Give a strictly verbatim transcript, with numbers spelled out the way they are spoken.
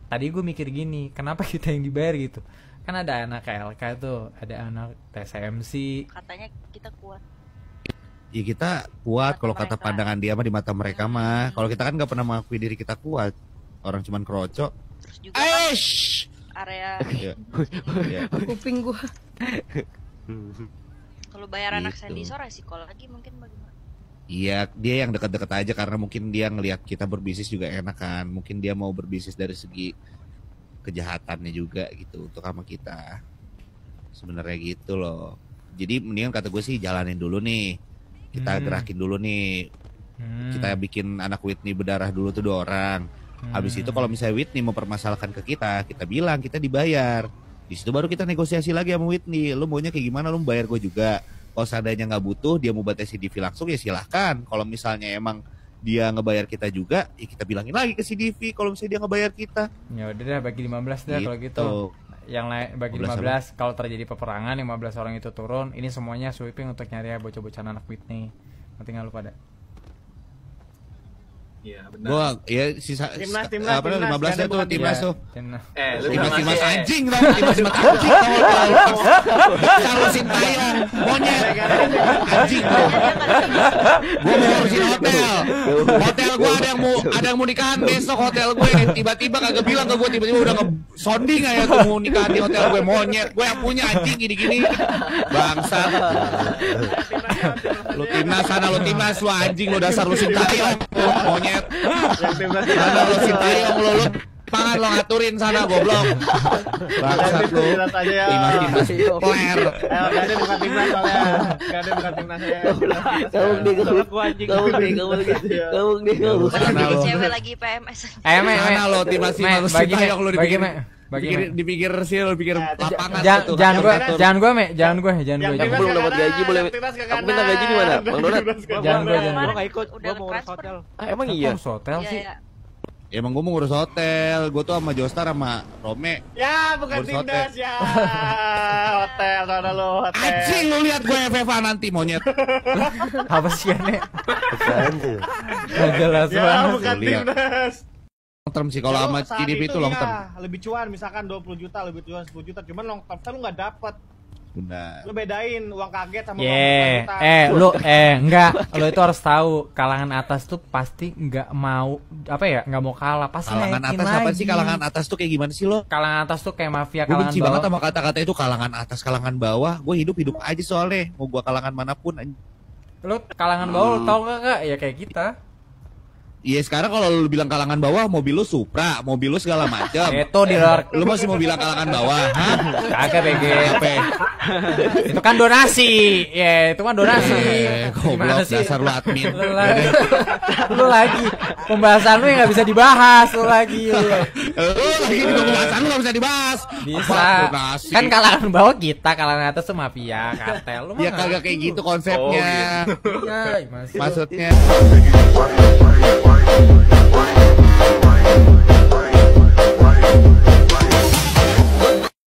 tadi gue mikir gini, kenapa kita yang dibayar gitu? Kan ada anak K L K tuh, ada anak T S M C. Katanya kita kuat. Ya kita kuat kalau kata pandangan dia mah di mata mereka mah. Kalau kita kan nggak pernah mengakui diri kita kuat. Orang cuman kerocok. Terus juga kan area ya. Ya. Kuping gua. Kalau bayar anak Gitu. Sandy sore resiko lagi mungkin bagaimana? Iya, dia yang dekat-dekat aja karena mungkin dia ngelihat kita berbisnis juga enak kan. Mungkin dia mau berbisnis dari segi kejahatannya juga gitu untuk sama kita. Sebenarnya gitu loh. Jadi mendingan kata gue sih jalanin dulu nih. Kita Hmm. gerakin dulu nih. Hmm. Kita bikin anak Whitney berdarah dulu tuh dua orang. Hmm. Habis itu kalau misalnya Whitney mempermasalahkan ke kita, kita bilang kita dibayar. Di situ baru kita negosiasi lagi sama Whitney. Lu maunya kayak gimana? Lu bayar gue juga. Kalau seandainya nggak butuh, dia mau batasi C D V langsung ya silahkan. Kalau misalnya emang dia ngebayar kita juga, ya kita bilangin lagi ke C D V. Kalau misalnya dia ngebayar kita, Ya udah dah bagi lima belas dah kalau gitu. Yang lain bagi lima belas kalau terjadi peperangan lima belas orang itu turun, ini semuanya sweeping untuk nyari bocah-bocah anak Whitney. Nanti nggak lupa pada. Iya benar. gua ya sisa Timnas, timnas, apa timnas, lima belas kan tuh bukan timnas Iya, tuh. timnas. Eh, lu Timnas sama timnas sih, eh. anjing dong, timnas timnas anjing. Kalau Sintayong monyet anjing lu. Gua mau ngurusin hotel. Hotel gua ada yang mau ada yang mau nikahan besok hotel gue. Tiba-tiba kagak bilang ke gua, tiba-tiba udah nge-sounding aja tuh mau nikahan di hotel gue, monyet. Gue yang punya anjing gini-gini. Bangsa. Lu timnas sana, lu timnas lu anjing, lu dasar lu Sintayong monyet. Yang timnas Sana lu Sintayong lu lu pangan lo ngaturin sana goblok. Bangsat lu. Timnas aja ya. Timnas timnas player. Eh, gak ada bukan timnas soalnya. Gak ada bukan timnas ya. Kamu nih, kamu Soalnya gua anjing. kamu nih, kamu nih, kamu nih, kamu. Sana lu. Cewek lagi P M S. Eh, Me, Me. Sana lo timnas Me, timnas lu bagi Me, Sintayong lu bagi dipikir Me. Bagi dipikir Me. dipikir sih lu pikir lapangan Jangan tuh. jangan gua, Atur. jangan gua, Me, jangan gua, jangan Yang gua. Aku jangan timnas belum dapat kagak gaji, ada, boleh. yang timnas kagak Aku minta gaji di mana? ada. Bang Donat? Jangan gua, jangan Mana? gua. nggak ikut, Udah gua mau ngurus transfer. hotel. Ah, emang iya? Kok hotel Iya, sih? iya. Ya, emang gua mau ngurus hotel. Gua tuh sama Jostar sama Rome. Ya, bukan Ngurus timnas ya. Hotel, sana lo hotel. Anjing lu lihat gue F F A nanti monyet. Apa sih ini? Apaan tuh? Nggak jelas Ya, banget. bukan Lu lihat. timnas. Long term sih kalau Ya, sama lo saat C D P itu long term. iya, lebih cuan misalkan dua puluh juta, lebih cuan sepuluh juta. Cuman long term kan lu nggak dapet. Benar. Lu bedain uang kaget sama uang Yeah, juta. eh lu eh enggak, lu itu harus tahu kalangan atas tuh pasti enggak mau apa ya, enggak mau kalah, pasti Kalangan naikin atas apa lagi. sih? Kalangan atas tuh kayak gimana sih lo? Kalangan atas tuh kayak mafia, Gue kalangan benci banget bawah. sama kata-kata itu kalangan atas, kalangan bawah. Gue hidup-hidup aja soalnya. Mau gue kalangan manapun. anj- Lu kalangan bawah lu tahu enggak enggak? Ya kayak kita. Iya sekarang kalau lu bilang kalangan bawah, mobil lu Supra, mobil lu segala macam. Itu di luar Lu masih mau bilang kalangan bawah? Hah? kagak B G. Apa? Itu kan donasi. Ya, itu kan donasi. Eh, Gimana goblok sih? dasar lu admin. Lu lagi, lu lagi pembahasan lu yang nggak bisa dibahas lu lagi. Lu lagi di pembahasan lu gak bisa dibahas. Bisa. Apa donasi? Kan kalangan bawah kita, kalangan atas tuh mafia, kartel. Lu mah Ya kagak kayak gitu konsepnya. Iya, gimana sih? Maksudnya Why, why, why, why, why, why, why, why, why, why, why,